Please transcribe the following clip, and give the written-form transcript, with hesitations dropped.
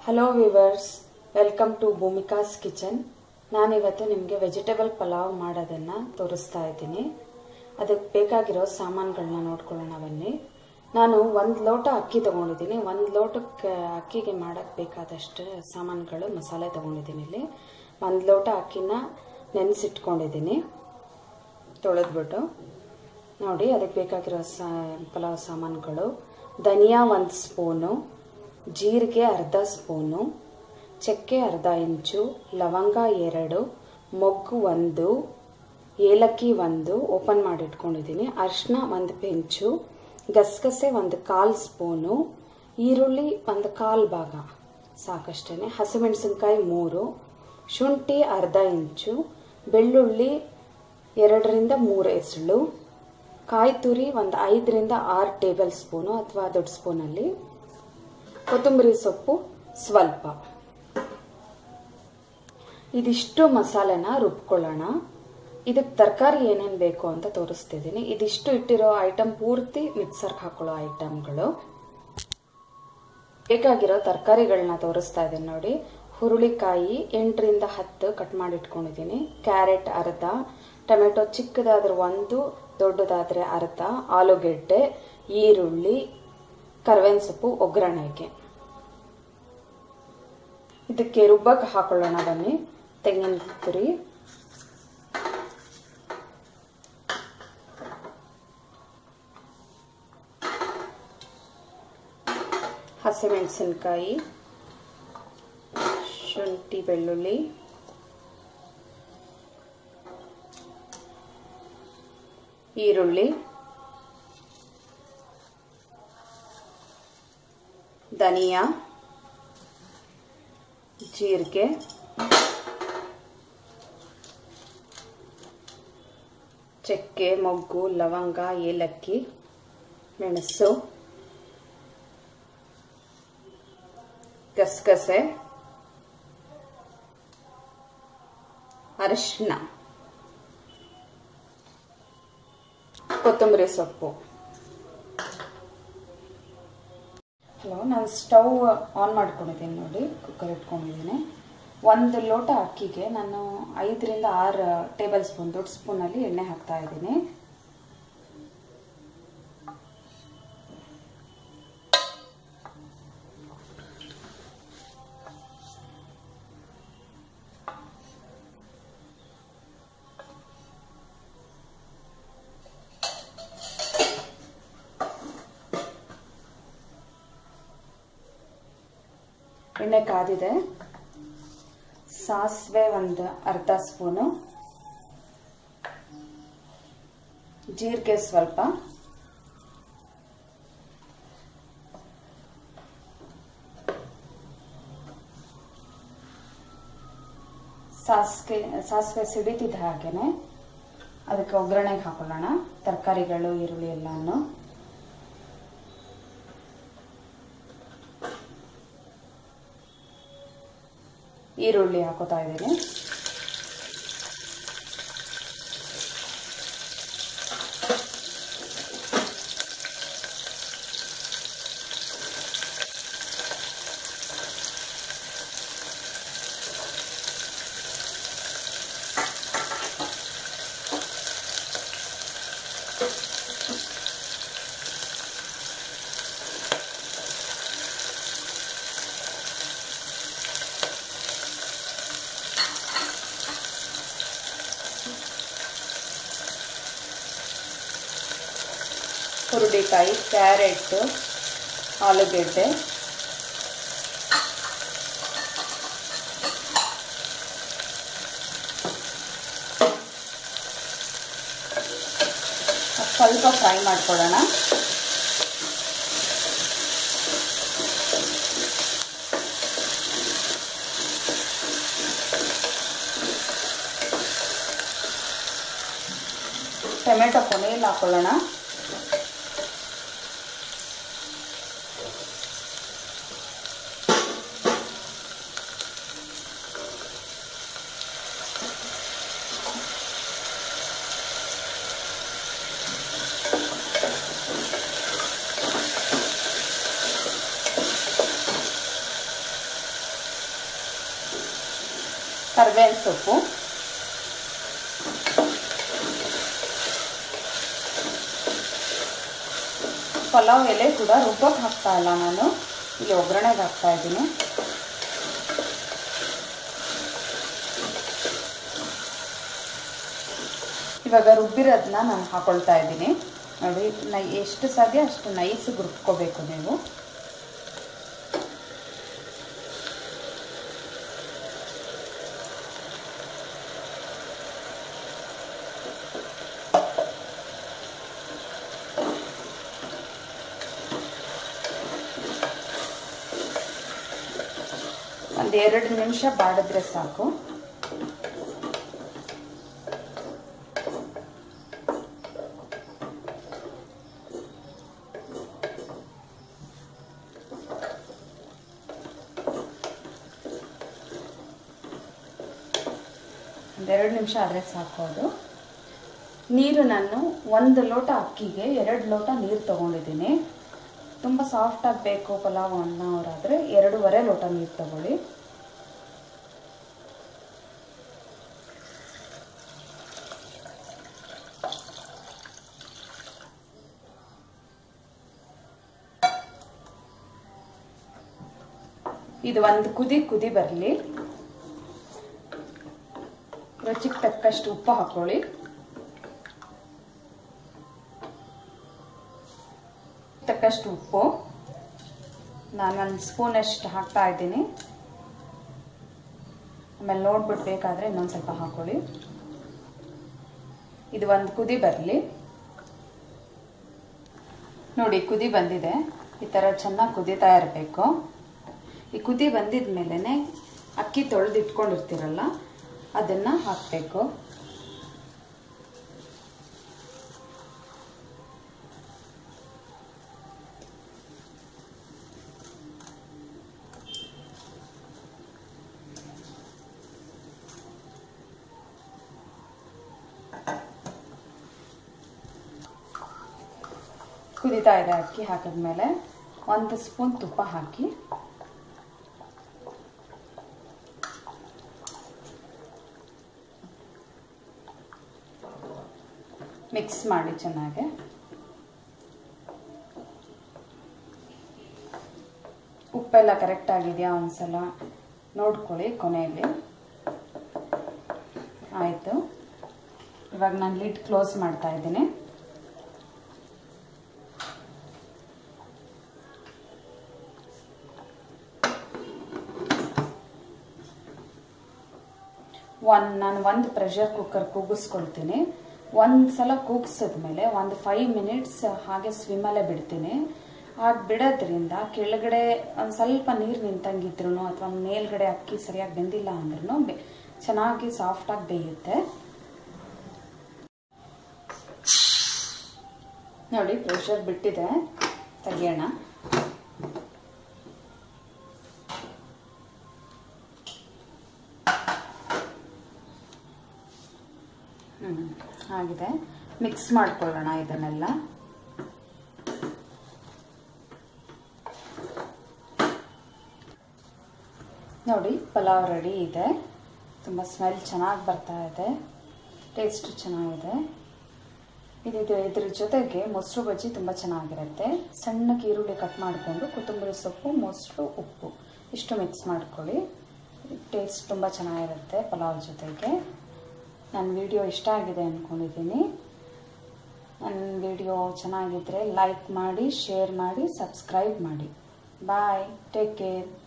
Hello viewers, welcome to Bhumikaskitchen. ನಾನು ಇವತ್ತು ನಿಮಗೆ ವೆಜಿಟೇಬಲ್ ಪಲಾವ್ ಮಾಡೋದನ್ನ ತೋರಿಸ್ತಾ ಇದ್ದೀನಿ. ಅದಕ್ಕೆ ಬೇಕಾಗಿರೋ ಸಾಮಾನುಗಳನ್ನ ನೋಡ್ಕೊಳ್ಳೋಣ ಬನ್ನಿ. ನಾನು 1 ಲೋಟ ಅಕ್ಕಿ ತಗೊಂಡಿದ್ದೀನಿ. 1 ಲೋಟಕ್ಕೆ ಅಕ್ಕಿಗೆ ಮಾಡಕ್ಕೆ ಬೇಕಾದಷ್ಟು ಸಾಮಾನುಗಳು ಮಸಾಲೆ ತಗೊಂಡಿದ್ದೀನಿ. ಇಲ್ಲಿ 1 ಲೋಟ ಅಕ್ಕಿನ ನೆನೆಸಿಟ್ಕೊಂಡಿದ್ದೀನಿ ತೊಳೆದ್ಬಿಟ್ಟು. ನೋಡಿ ಅದಕ್ಕೆ ಬೇಕಾಗಿರೋ ಪಲಾವ್ ಸಾಮಾನುಗಳು: ಧನಿಯಾ 1 ಸ್ಪೂನು, ಜೀರಿಗೆ ಅರ್ಧ ಸ್ಪೂನು, ಚಕ್ಕೆ ಅರ್ಧ ಇಂಚು, ಲವಂಗ 2, ಮೊಗ್ಗು 1, ಏಲಕ್ಕಿ 1 ಓಪನ್ ಮಾಡಿ ಇಟ್ಕೊಂಡಿದ್ದೀನಿ, ಅರಿಶಿನ 1 ಪಿಂಚು, ಗಸಗಸೆ 1/4 ಸ್ಪೂನು, ಈರುಳ್ಳಿ 1/4 ಭಾಗ ಸಾಕಷ್ಟೇ, ಹಸಿಮೆಣಸಿನಕಾಯಿ 3, ಶುಂಠಿ ಅರ್ಧ ಇಂಚು, ಬೆಳ್ಳುಳ್ಳಿ 2 ರಿಂದ 3 ಎಸಳು, ಕಾಯಿ ತುರಿ 5 ರಿಂದ 6 ಟೇಬಲ್ ಸ್ಪೂನು ಅಥವಾ ದೊಡ್ಡ ಸ್ಪೂನಲ್ಲಿ, ಕೊತ್ತಂಬರಿ ಸೊಪ್ಪು ಸ್ವಲ್ಪ. ಇದಿಷ್ಟು ಮಸಾಲೆನ ರುಬ್ಕೊಳ್ಳೋಣ. ಇದಕ್ಕೆ ತರಕಾರಿ ಏನೇನು ಬೇಕು ಅಂತ ತೋರಿಸ್ತಿದ್ದೀನಿ. ಇದಿಷ್ಟು ಇಟ್ಟಿರೋ ಐಟಮ್ ಪೂರ್ತಿ ಮಿಕ್ಸರ್ಗೆ ಹಾಕೊಳ್ಳೋ ಐಟಮ್ಗಳು. ಬೇಕಾಗಿರೋ ತರಕಾರಿಗಳನ್ನ ತೋರಿಸ್ತಾ ಇದ್ದೀನಿ ನೋಡಿ. ಹುರುಳಿಕಾಯಿ 8 ರಿಂದ 10 ಕಟ್ ಮಾಡಿ ಇಟ್ಕೊಂಡಿದ್ದೀನಿ, ಕ್ಯಾರೆಟ್ ಅರ್ಧ, ಟೊಮೆಟೊ ಚಿಕ್ಕದಾದ್ರೆ 1, ದೊಡ್ಡದಾದ್ರೆ ಅರ್ಧ, ಆಲೂಗೆಡ್ಡೆ, ಈರುಳ್ಳಿ, ಕರ್ಬೇವಿನ ಸೊಪ್ಪು ಒಗ್ಗರಣೆಗೆ. ಇದಕ್ಕೆ ರುಬ್ಬಕ್ಕೆ ಹಾಕೊಳ್ಳೋಣ ಬನ್ನಿ. ತೆಂಗಿನ ತುರಿ, ಹಸಿಮೆಣಸಿನಕಾಯಿ, ಶುಂಠಿ ಬೆಳ್ಳುಳ್ಳಿ, ಈರುಳ್ಳಿ, ಧನಿಯಾ, ಜೀರಿಗೆ, ಚಕ್ಕೆ, ಮೊಗ್ಗು, ಲವಂಗ, ಏಲಕ್ಕಿ, ಮೆಣಸು, ಗಸಗಸೆ, ಅರಿಶಿನ, ಕೊತ್ತಂಬರಿ ಸೊಪ್ಪು. ನಾನು ಸ್ಟವ್ ಆನ್ ಮಾಡ್ಕೊಂಡಿದ್ದೀನಿ ನೋಡಿ, ಕುಕ್ಕರ್ ಇಟ್ಕೊಂಡಿದ್ದೀನಿ. 1 ಲೋಟ ಅಕ್ಕಿಗೆ ನಾನು 5 ರಿಂದ 6 ಟೇಬಲ್ ಸ್ಪೂನ್ ದೊಡ್ಡ ಸ್ಪೂನಲ್ಲಿ ಎಣ್ಣೆ ಹಾಕ್ತಾ ಇದ್ದೀನಿ. ಎಣ್ಣೆ ಕಾದಿದೆ. ಸಾಸಿವೆ 1 ಅರ್ಧ ಸ್ಪೂನು, ಜೀರಿಗೆ ಸ್ವಲ್ಪ, ಸಾಸಿವೆ ಸಿಡಿತಿದ್ದ ಹಾಗೇನೆ ಅದಕ್ಕೆ ಒಗ್ಗರಣೆಗೆ ಹಾಕೊಳ್ಳೋಣ ತರಕಾರಿಗಳು, ಈರುಳ್ಳಿ ಎಲ್ಲಾನು. ಈರುಳ್ಳಿ ಹಾಕೋತಾ ಇದ್ದೀನಿ. ಹುರುಳಿಕಾಯಿ, ಕ್ಯಾರೆಟ್, ಆಲೂಗೆಡ್ಡೆ, ಸ್ವಲ್ಪ ಫ್ರೈ ಮಾಡ್ಕೊಳ್ಳೋಣ. ಟೊಮೆಟೊ ಕೊನೆಯಲ್ಲಿ ಹಾಕೊಳ್ಳೋಣ. ಕರಿಬೇವಿನ ಸೊಪ್ಪು, ಪಲಾವ್ ಎಲೆ ಕೂಡ ರುಬ್ಬಕ್ಕೆ ಹಾಕ್ತಾ ಇಲ್ಲ, ನಾನು ಇಲ್ಲಿ ಒಗ್ಗರಣೆಗೆ ಹಾಕ್ತಾ ಇದ್ದೀನಿ. ಇವಾಗ ರುಬ್ಬಿರೋದನ್ನ ನಾನು ಹಾಕೊಳ್ತಾ ಇದ್ದೀನಿ. ನೋಡಿ, ಎಷ್ಟು ಸಾಧ್ಯ ಅಷ್ಟು ನೈಸಿಗೆ ರುಬ್ಕೋಬೇಕು ನೀವು. ಒಂದು 2 ನಿಮಿಷ ಬಾಡಿದ್ರೆ ಸಾಕು. ಒಂದೆರಡು ನಿಮಿಷ ಆದರೆ ಸಾಕು ಅದು. ನೀರು ನಾನು 1 ಲೋಟ ಅಕ್ಕಿಗೆ 2 ಲೋಟ ನೀರು ತಗೊಂಡಿದ್ದೀನಿ. ತುಂಬ ಸಾಫ್ಟಾಗಿ ಬೇಕು ಪಲಾವ್ ಅನ್ನೋರಾದರೆ 2.5 ಲೋಟ ನೀರು ತಗೊಳ್ಳಿ. ಇದು ಒಂದು ಕುದಿ ಬರಲಿ. ರುಚಿಗೆ ತಕ್ಕಷ್ಟು ಉಪ್ಪು ಹಾಕೊಳ್ಳಿ. ತಕ್ಕಷ್ಟು ಉಪ್ಪು ನಾನು 1 ಸ್ಪೂನಷ್ಟು ಹಾಕ್ತಾ ಇದ್ದೀನಿ. ಆಮೇಲೆ ನೋಡ್ಬಿಟ್ಟು ಬೇಕಾದರೆ ಇನ್ನೊಂದು ಸ್ವಲ್ಪ ಹಾಕೊಳ್ಳಿ. ಇದು ಒಂದು ಕುದಿ ಬರಲಿ. ನೋಡಿ, ಕುದಿ ಬಂದಿದೆ. ಈ ಥರ ಚೆನ್ನಾಗಿ ಕುದೀತಾ ಇರಬೇಕು. ಈ ಕುದಿ ಬಂದಿದ ಮೇಲೇ ಅಕ್ಕಿ ತೊಳೆದಿಟ್ಕೊಂಡಿರ್ತೀರಲ್ಲ ಅದನ್ನು ಹಾಕಬೇಕು. ಕುದೀತಾ ಇದೆ. ಅಕ್ಕಿ ಹಾಕಿದ್ಮೇಲೆ 1 ಸ್ಪೂನ್ ತುಪ್ಪ ಹಾಕಿ ಮಿಕ್ಸ್ ಮಾಡಿ ಚೆನ್ನಾಗಿ. ಉಪ್ಪೆಲ್ಲ ಕರೆಕ್ಟ್ ಆಗಿದೆಯಾ ಒಂದ್ಸಲ ನೋಡ್ಕೊಳ್ಳಿ ಕೊನೆಯಲ್ಲಿ. ಆಯಿತು, ಇವಾಗ ನಾನು ಲಿಡ್ ಕ್ಲೋಸ್ ಮಾಡ್ತಾ ಇದ್ದೀನಿ. ನಾನು ಒಂದು ಪ್ರೆಷರ್ ಕುಕ್ಕರ್ ಕೂಗಿಸ್ಕೊಳ್ತೀನಿ. ಒಂದು ಸಲ ಕೂಗಿಸಿದ್ಮೇಲೆ ಒಂದು 5 ಮಿನಿಟ್ಸ್ ಹಾಗೆ ಸ್ವಿಮ್ಮಲ್ಲೇ ಬಿಡ್ತೀನಿ. ಹಾಗೆ ಬಿಡೋದ್ರಿಂದ ಕೆಳಗಡೆ ಒಂದು ಸ್ವಲ್ಪ ನೀರು ನಿಂತಂಗಿದ್ರು ಅಥವಾ ಮೇಲ್ಗಡೆ ಅಕ್ಕಿ ಸರಿಯಾಗಿ ಬೆಂದಿಲ್ಲ ಅಂದ್ರೂ ಚೆನ್ನಾಗಿ ಸಾಫ್ಟಾಗಿ ಬೇಯುತ್ತೆ. ನೋಡಿ, ಪ್ರೆಷರ್ ಬಿಟ್ಟಿದೆ, ತೆಗಿಯೋಣ. ಆಗಿದೆ. ಮಿಕ್ಸ್ ಮಾಡ್ಕೊಳ್ಳೋಣ ಇದನ್ನೆಲ್ಲ. ನೋಡಿ, ಪಲಾವ್ ರೆಡಿ ಇದೆ. ತುಂಬ ಸ್ಮೆಲ್ ಚೆನ್ನಾಗಿ ಬರ್ತಾ ಇದೆ, ಟೇಸ್ಟ್ ಚೆನ್ನಾಗಿದೆ. ಇದ್ರ ಜೊತೆಗೆ ಮೊಸರು ಬಜ್ಜಿ ತುಂಬ ಚೆನ್ನಾಗಿರುತ್ತೆ. ಸಣ್ಣ ಈರುಳ್ಳಿ ಕಟ್ ಮಾಡಿಕೊಂಡು ಕೊತ್ತಂಬರಿ ಸೊಪ್ಪು, ಮೊಸರು, ಉಪ್ಪು ಇಷ್ಟು ಮಿಕ್ಸ್ ಮಾಡ್ಕೊಳ್ಳಿ. ಟೇಸ್ಟ್ ತುಂಬ ಚೆನ್ನಾಗಿರುತ್ತೆ ಪಲಾವ್ ಜೊತೆಗೆ. ನನ್ನ ವಿಡಿಯೋ ಇಷ್ಟ ಆಗಿದೆ ಅಂದ್ಕೊಂಡಿದ್ದೀನಿ. ನನ್ನ ವಿಡಿಯೋ ಚೆನ್ನಾಗಿದ್ದರೆ ಲೈಕ್ ಮಾಡಿ, ಶೇರ್ ಮಾಡಿ, ಸಬ್ಸ್ಕ್ರೈಬ್ ಮಾಡಿ. Bye, take care.